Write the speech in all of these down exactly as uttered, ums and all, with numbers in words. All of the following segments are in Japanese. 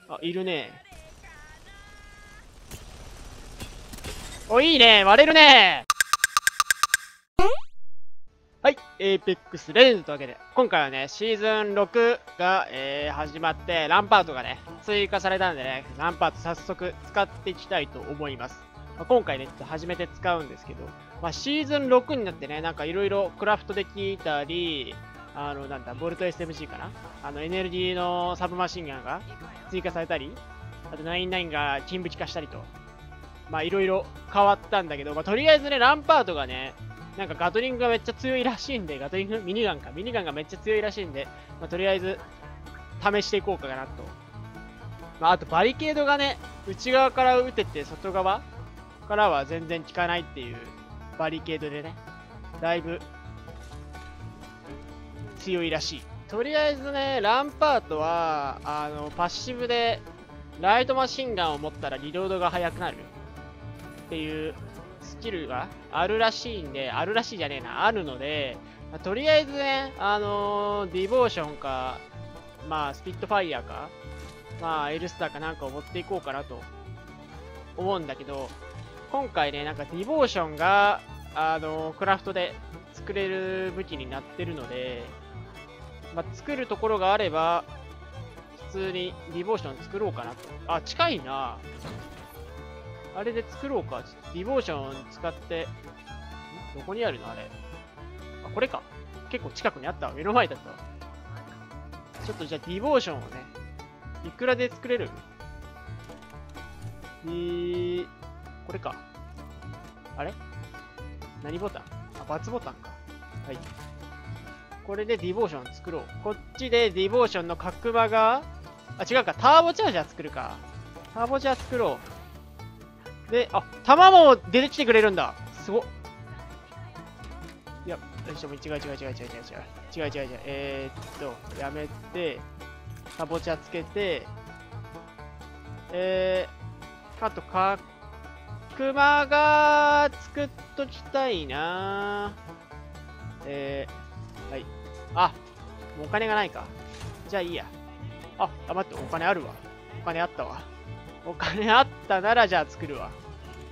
あ、いるね。お、いいね。割れるね。はい、エーペックス レジェンドというわけで、今回はね、シーズンろくが、えー、始まって、ランパートがね、追加されたんでね、ランパート早速使っていきたいと思います。まあ、今回ね、ちょっと初めて使うんですけど、まあ、シーズンろくになってね、なんかいろいろクラフトできたり、あの、なんだ、ボルト エスエムジー かな、あの、エネルギーのサブマシンガンが追加されたり、あとナインナインが金武器化したりと、まあいろいろ変わったんだけど、まあとりあえずね、ランパートがね、なんかガトリングがめっちゃ強いらしいんで、ガトリングミニガンか。ミニガンがめっちゃ強いらしいんで、まあ、とりあえず試していこうかなと。まあ、あとバリケードがね、内側から撃てて外側からは全然効かないっていうバリケードでね、だいぶ強いらしい。とりあえずね、ランパートは、あの、パッシブでライトマシンガンを持ったらリロードが速くなるっていうスキルがあるらしいんで、あるらしいじゃねえな、あるので、まあ、とりあえずね、あのー、ディボーションか、まあ、スピットファイヤーか、まあ、エルスターかなんかを持っていこうかなと思うんだけど、今回ね、なんかディボーションが、あのー、クラフトで作れる武器になってるので、まあ、作るところがあれば、普通にディボーション作ろうかなと。あ、近いな。あれで作ろうか。ディボーション使って、んどこにあるのあれ。あ、これか。結構近くにあったわ。目の前だったわ。ちょっとじゃあディボーションをね、いくらで作れる？えー、これか。あれ何ボタン？あ、×ボタンか。はい。これでディボーション作ろう。こっちでディボーションの角場が、あ、違うか。ターボチャージャー作るか。ターボチャー作ろう。で、あ、弾も出てきてくれるんだ。すごっ。いや、違う違う違う違う違う違う違う違う。違う違う違う違う。えー、っと、やめて、タボチャつけて、えー、あと、か、クマが作っときたいな。えー、はい。あ、もうお金がないか。じゃあいいや。あ、あ、待って、お金あるわ。お金あったわ。お金あったならじゃあ作るわ。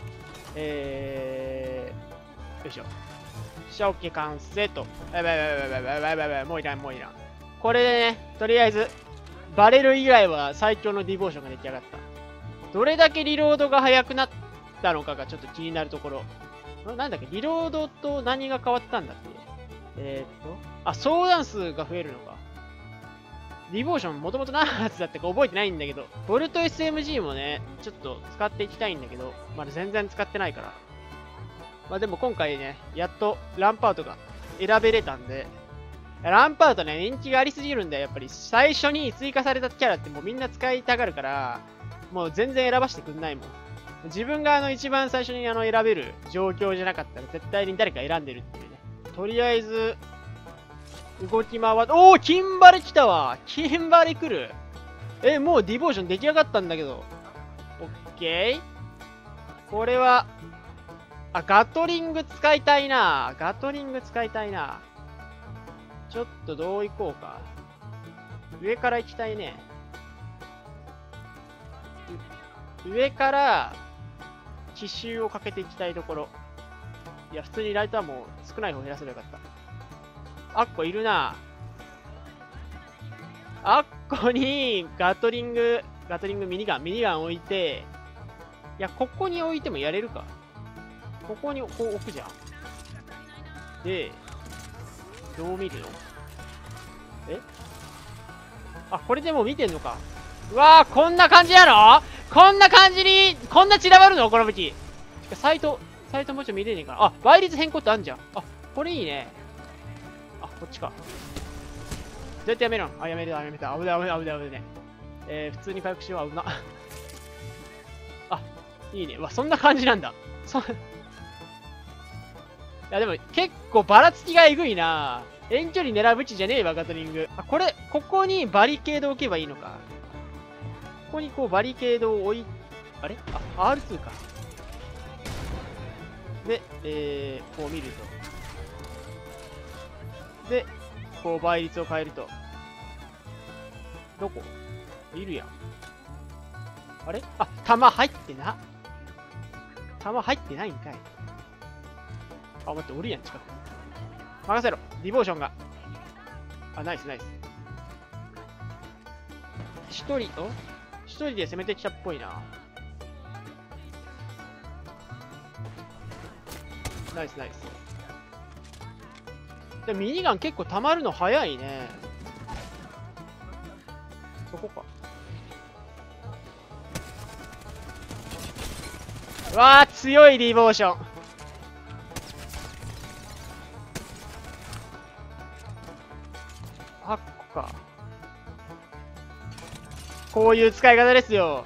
えー、よいしょ。しゃ、オッケー、完成と。やばいやばいやばいやばいやばいやばい、もういらん、もういらん。これでね、とりあえず、バレル以外は最強のディボーションが出来上がった。どれだけリロードが速くなったのかがちょっと気になるところ。なんだっけ、リロードと何が変わったんだっけ。えー、っと、あ、相談数が増えるのか。ディボーションもともと何発だったか覚えてないんだけど、ボルト エスエムジー もね、ちょっと使っていきたいんだけど、まだ全然使ってないから。まあでも今回ね、やっとランパートが選べれたんで、ランパートね、人気がありすぎるんだよ。やっぱり最初に追加されたキャラってもうみんな使いたがるから、もう全然選ばしてくんないもん。自分があの一番最初にあの選べる状況じゃなかったら絶対に誰か選んでるっていうね。とりあえず、動き回って、おお金バレ来たわ金バレ来るえ、もうディボーション出来上がったんだけど。オッケーこれは、あ、ガトリング使いたいなガトリング使いたいなちょっとどういこうか。上から行きたいね。上から、奇襲をかけていきたいところ。いや、普通にライトはもう少ない方減らせばよかった。あっこいるな。あっこにガトリング、ガトリングミニガン、ミニガン置いて、いや、ここに置いてもやれるか。ここにこう置くじゃん。で、どう見るの？え？あ、これでもう見てんのか。うわー、こんな感じやろ？こんな感じに、こんな散らばるのこの武器。サイト、サイトもうちょい見れねえかな。あ、倍率変更ってあんじゃん。あ、これいいね。あ、こっちか。どうやってやめるの？あ、やめた、やめた。危ない、危ない、危ない、危ない。えー、普通に回復しよう。危な。あ、いいね。うわ、そんな感じなんだ。そ、いや、でも、結構ばらつきがえぐいな。遠距離狙う武器じゃねえわ、ガトリング。あ、これ、ここにバリケード置けばいいのか。ここにこう、バリケードを置い、あれあ、アールツー か。で、えー、こう見ると。で、こう倍率を変えると。どこいるやん。 あれあ、弾入ってな。弾入ってないんかい。あ、待って、おるやん、近く。任せろ。ディボーションが。あ、ナイスナイス。一人、お一人で攻めてきたっぽいな。ナイスナイス。でミニガン結構溜まるの早いね。そこか。うわー、強いディボーション。あっこか。こういう使い方ですよ。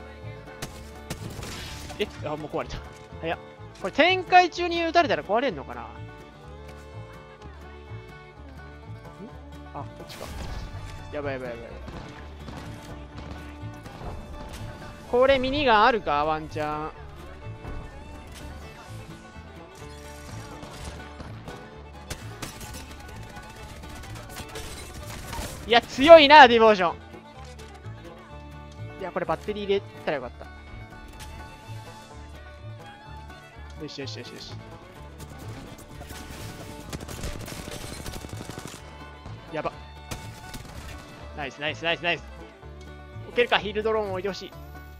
え、あ、もう壊れた。早っ。これ展開中に撃たれたら壊れんのかな。んあ、こっちか。やばいやばいやばい。これミニガンあるかワンチャン。いや、強いな、ディボーション。いや、これバッテリー入れたらよかった。よしよしよしよし。やば。ナイスナイスナイスナイス。置けるか、ヒールドローン置いてほしい。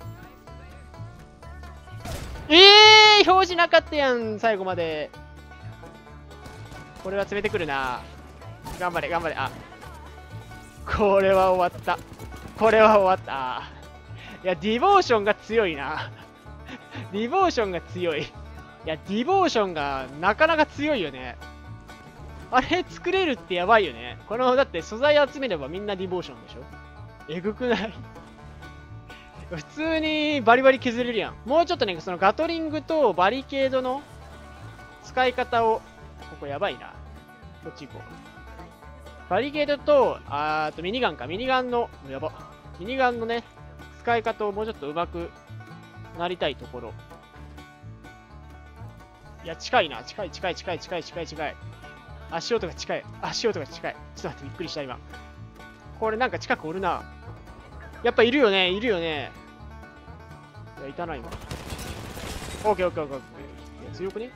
ええー、表示なかったやん、最後まで。これは詰めてくるな。頑張れ、頑張れ。あ、これは終わった。これは終わった。いや、ディボーションが強いな。ディボーションが強い。いや、ディボーションがなかなか強いよね。あれ作れるってやばいよね。この、だって素材集めればみんなディボーションでしょ。えぐくない？普通にバリバリ削れるやん。もうちょっとね、そのガトリングとバリケードの使い方を、ここやばいな。こっち行こう。バリケードと、あーとミニガンか。ミニガンの、やば。ミニガンのね、使い方をもうちょっと上手くなりたいところ。いや、近いな。近い近い近い近い近い近い。足音が近い。足音が近い。ちょっと待って、びっくりした今。これなんか近くおるな。やっぱいるよね、いるよね。いや、いたな今。オッケーオッケーオッケーオッケー。いや、強くね？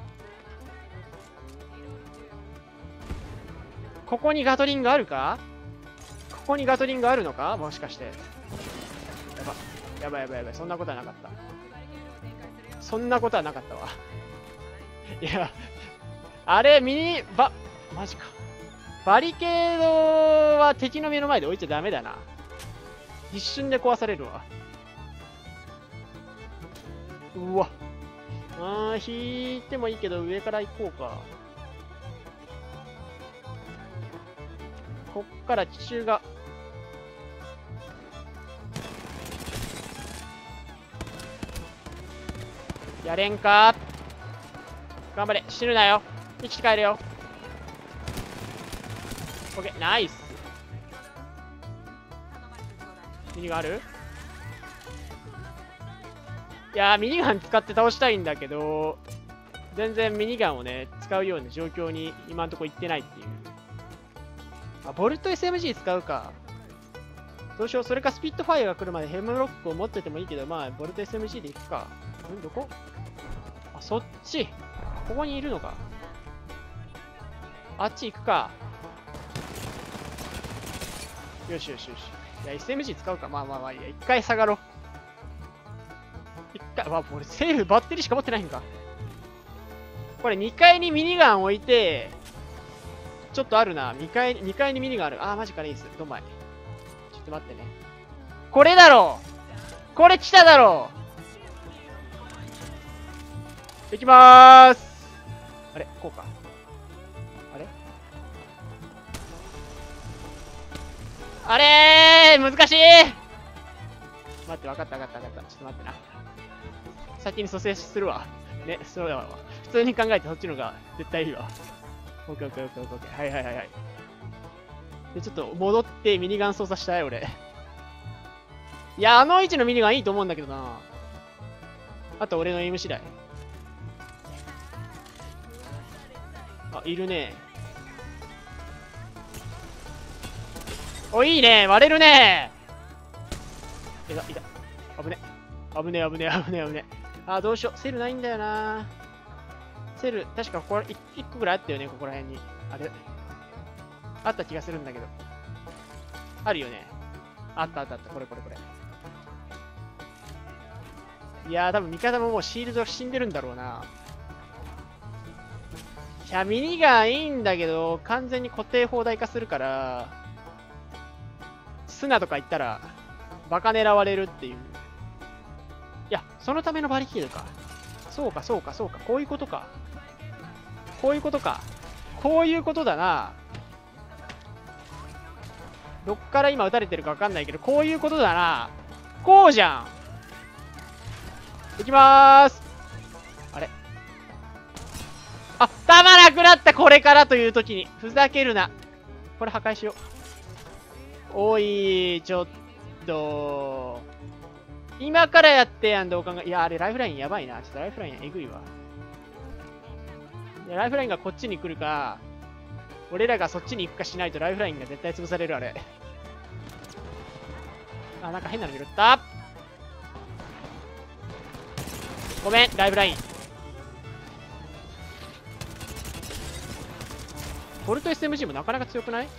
ここにガトリングあるか？ここにガトリングあるのか？もしかして。やば。やばいやばいやばい。そんなことはなかった。そんなことはなかったわ。いや、あれ、ミニ、ば、マジか。バリケードは敵の目の前で置いちゃダメだな。一瞬で壊されるわ。うわ。あー、引いてもいいけど上から行こうか。こっから奇襲が。やれんか。頑張れ、死ぬなよ。生きて帰るよ。オッケー、ナイス。ミニガンある？いやー、ミニガン使って倒したいんだけど、全然ミニガンをね、使うような状況に今んとこ行ってないっていう。あ、ボルト エスエムジー 使うか。どうしよう、それかスピットファイアが来るまでヘムロックを持っててもいいけど、まあ、ボルト エスエムジー で行くか。んどこ？あ、そっち。ここにいるのか。あっち行くか。よしよしよし。いや、エスエムジー 使うか。まあまあまあいいや。一回下がろう。一回、わ、俺セーフバッテリーしか持ってないんか。これにかいにミニガン置いて、ちょっとあるな。にかい、にかいにミニガンある。あー、マジかレイス。どんまい。ちょっと待ってね。これだろう！これ来ただろう！いきまーす。あれこうか。あれあれー難しい。待って、わかったわかったわかった。ちょっと待ってな。先に蘇生するわ。ね、そうだわ。普通に考えてそっちのが絶対いいわ。オッケーオッケーオッケーオッケー。はいはいはいはい。で、ちょっと戻ってミニガン操作したい、俺。いや、あの位置のミニガンいいと思うんだけどな。あと俺のエイム次第。あ、いるね。お、いいね。割れるね。いた、いた。 危ね。危ね、危ね、危ね、危ね。あー、どうしよう。セルないんだよな。セル、確かこれいっこぐらいあったよね、ここら辺に。あれあった気がするんだけど。あるよね。あったあったあった。これこれこれ。いやー、多分味方ももうシールド死んでるんだろうな。いや、ミニガンいいんだけど、完全に固定砲台化するから、砂とか行ったら、バカ狙われるっていう。いや、そのためのバリケードか。そうか、そうか、そうか。こういうことか。こういうことか。こういうことだな。どっから今撃たれてるかわかんないけど、こういうことだな。こうじゃん。いきまーす。あれあ、弾なくなった、これからという時に。ふざけるな。これ破壊しよう。おい、ちょっと。今からやってやん、どう考え。いや、あれ、ライフラインやばいな。ちょっとライフラインえぐいわ。いや、ライフラインがこっちに来るか、俺らがそっちに行くかしないとライフラインが絶対潰される、あれ。あ、なんか変なの拾った。ごめん、ライフライン。ボルト エスエムジー もなかなか強くない？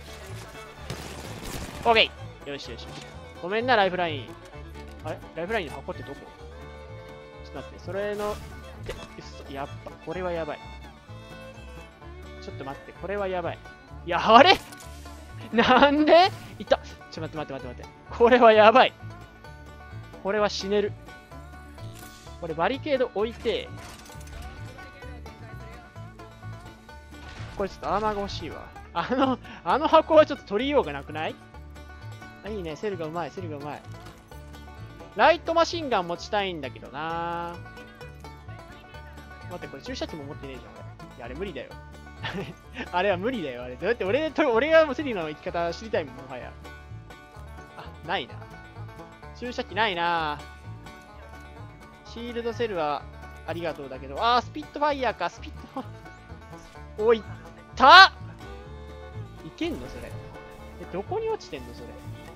OK！ よしよしよし。ごめんな、ライフライン。あれライフラインの箱ってどこ？ちょっと待って、それの、で、嘘、やっぱ、これはやばい。ちょっと待って、これはやばい。いや、あれなんでいた。ちょっと待って待って待って待って。これはやばい。これは死ねる。これバリケード置いて、これちょっとアーマーが欲しいわ。あの、あの箱はちょっと取りようがなくない？あ、いいね。セルがうまい。セルがうまい。ライトマシンガン持ちたいんだけどな。待って、これ注射器も持ってねえじゃん、俺。いや、あれ無理だよ。あれは無理だよ、あれ。だって俺、俺がもうセリの生き方知りたいもん、もはや。あ、ないな。注射器ないな。シールドセルはありがとうだけど。あー、スピットファイヤーか、スピットファイヤー。おいったいけんのそれ。え、どこに落ちてんのそれ。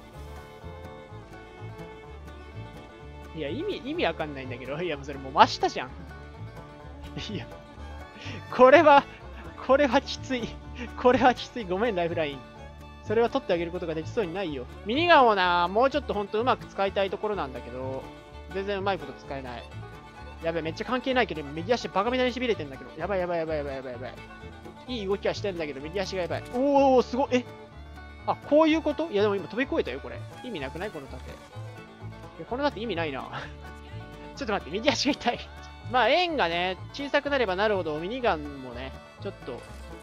いや、意味、意味わかんないんだけど。いや、もうそれもう真下じゃん。いや、これは、これはきつい。これはきつい。ごめん、ライフライン。それは取ってあげることができそうにないよ。ミニガンをな、もうちょっとほんとうまく使いたいところなんだけど、全然うまいこと使えない。やべえ、めっちゃ関係ないけど、右足バカみたいに痺れてんだけど。やばいやばいやばいやばいやばいやばい。いい動きはしてんだけど、右足がやばい。おー、すごい。えあ、こういうこと？いや、でも今飛び越えたよ、これ。意味なくないこの盾。いや、この盾意味ないな。ちょっと待って、右足が痛い。まあ、円がね、小さくなればなるほど、ミニガンもね、ちょっと、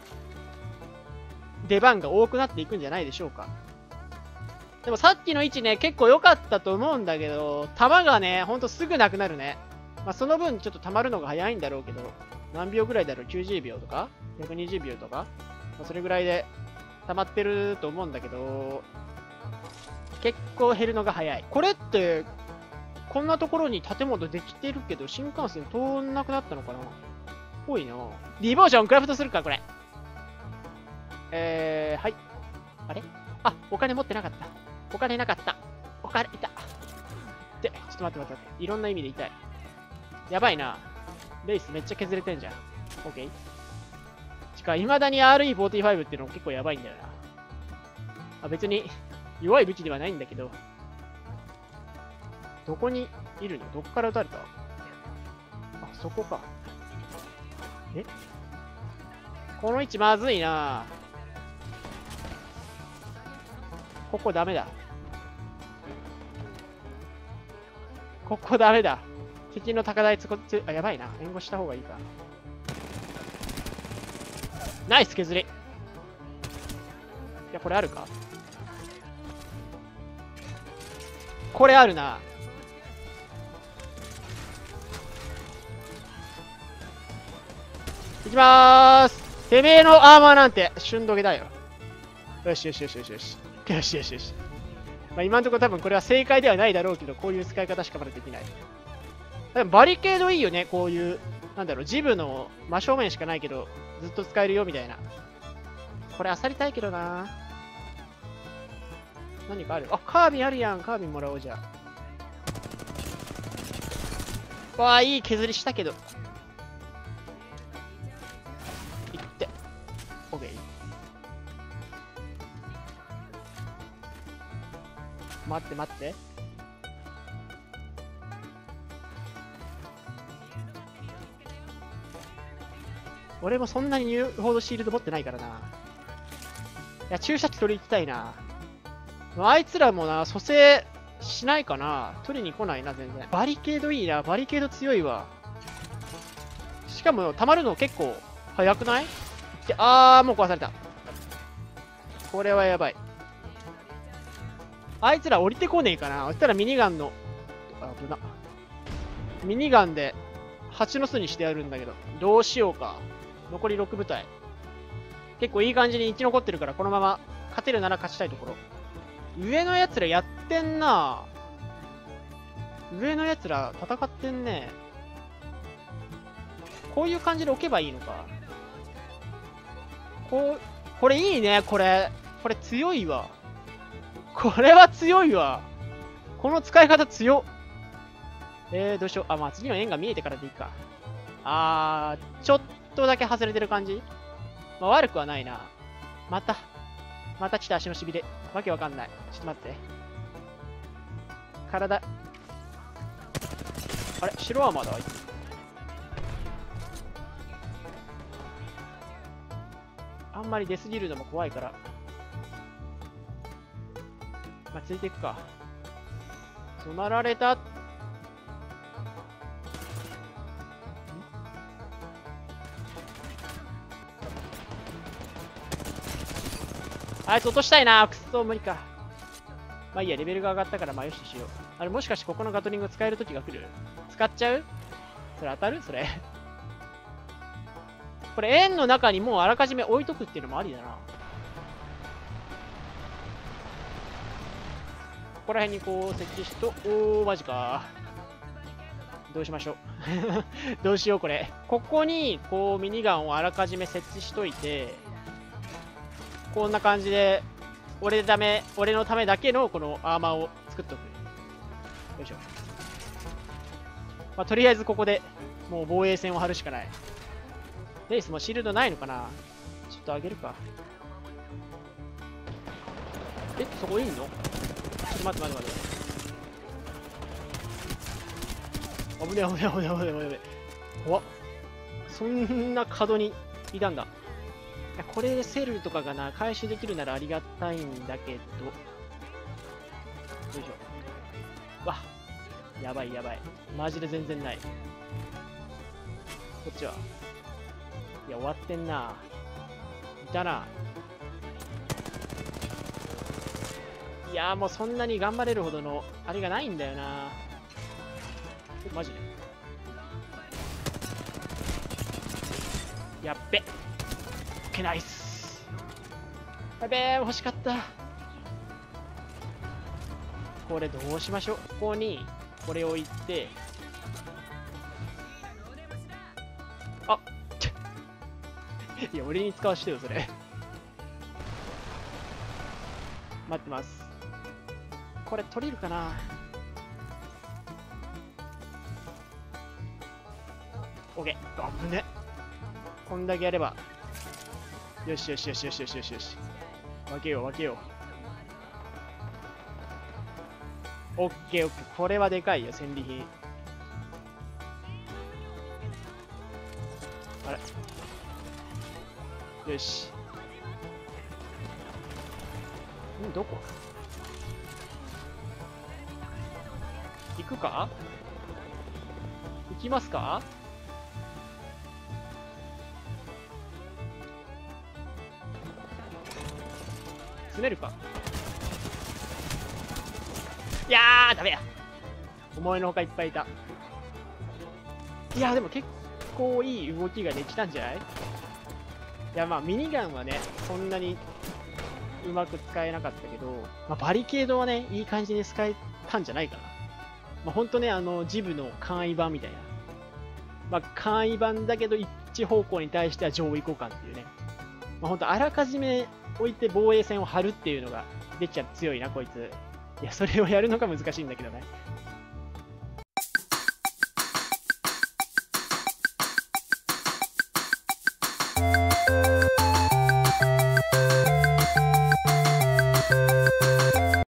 出番が多くなっていくんじゃないでしょうか。でもさっきの位置ね、結構良かったと思うんだけど、弾がね、ほんとすぐなくなるね。まあ、その分、ちょっと溜まるのが早いんだろうけど、何秒ぐらいだろう ?きゅうじゅうびょうとか ?ひゃくにじゅうびょうとか、まあ、それぐらいで溜まってると思うんだけど、結構減るのが早い。これって、こんなところに建物できてるけど、新幹線通んなくなったのかな？ぽいな。ディボーションクラフトするか、これ。えー、はい。あれあ、お金持ってなかった。お金なかった。お金、いた。で、ちょっと待って待って待って。いろんな意味で痛い。やばいな。レースめっちゃ削れてんじゃん。オッケー。しか、未だに アールイーフォーティーファイブ っていうのも結構やばいんだよな。あ、別に弱い武器ではないんだけど。どこにいるの？どっから撃たれた？あ、そこか。え？この位置まずいな。ここダメだ。ここダメだ。敵の高台つこつ、あ、やばいな。援護した方がいいか。ナイス削り。いや、これあるか？これあるな。いきまーす。てめえのアーマーなんて旬どけだよ。よしよしよしよしよし。よしよしよし。まあ、今のところ多分これは正解ではないだろうけど、こういう使い方しかまだできない。でもバリケードいいよね、こういう、なんだろう、ジブの真正面しかないけど、ずっと使えるよみたいな。これ漁りたいけどな。何かある？あ、カービンあるやん。カービンもらおうじゃあ。 わあ、いい削りしたけど。いって。オッケー。待って待って。俺もそんなに言うほどシールド持ってないからな。いや、注射器取り行きたいな。あいつらもな、蘇生しないかな。取りに来ないな、全然。バリケードいいな。バリケード強いわ。しかも、溜まるの結構早くない？あー、もう壊された。これはやばい。あいつら降りてこねえかな。そしたらミニガンの、あ、危な。ミニガンで蜂の巣にしてやるんだけど。どうしようか。残りろく部隊。結構いい感じに生き残ってるから、このまま勝てるなら勝ちたいところ。上のやつらやってんな。上のやつら戦ってんね。こういう感じで置けばいいのか。こう、これいいね、これ。これ強いわ。これは強いわ。この使い方強っ。えー、どうしよう。あ、まあ次の円が見えてからでいいか。あー、ちょっとだけ外れてる感じ。まあ悪くはないな。また。また来た足のしびれ。わけわかんない。ちょっと待って。体。あれ白アーマーだ。あんまり出すぎるのも怖いから。まあ、ついていくか。染まられた。あいつ落としたいな。くっそ、無理か。まあいいや、レベルが上がったから、まあよしとしよう。あれ、もしかしてここのガトリング使えるときが来る？使っちゃう？それ当たる？それ。これ、円の中にもうあらかじめ置いとくっていうのもありだな。ここら辺にこう設置しと、おー、マジか。どうしましょう。どうしよう、これ。ここに、こう、ミニガンをあらかじめ設置しといて、こんな感じで、俺のため、俺のためだけのこのアーマーを作っとく。よいしょ。まあ、とりあえずここでもう防衛線を張るしかない。レイスもシールドないのかな？ちょっと上げるか。え、そこいんの？ちょっと待って待って待って。危ねえ危ねえ危ねえ危ねえ危ねえ。怖っ。そんな角にいたんだ。これでセルとかがな、回収できるならありがたいんだけど。よいしょ。わっ。やばいやばい。マジで全然ない。こっちは。いや、終わってんな。いたな。いやーもうそんなに頑張れるほどの、あれがないんだよな。マジで。やっべ。オッケーナイス。やべえ、欲しかった。これどうしましょう。ここに、これを置いて、あっいや、俺に使わしてよ、それ。待ってます。これ取れるかな。オッケー。危ね。こんだけやれば。よしよしよしよしよしよしよし。分けよう分けよう。オッケーオッケー。これはでかいよ、戦利品。あれ。よし。んどこ行くか？行きますか？詰めるか？いやー、ダメや。思いのほかいっぱいいた。いやー、でも結構いい動きができたんじゃない？いや、まあ、ミニガンはね、そんなにうまく使えなかったけど、まあ、バリケードはね、いい感じに使えたんじゃないかな。まあ、ほんとね、あの、ジブの簡易版みたいな。まあ、簡易版だけど、一方向に対しては上位互換っていうね。まあ、ほんと、あらかじめ置いて防衛線を張るっていうのができちゃ強いな、こいつ。いや、それをやるのが難しいんだけどね。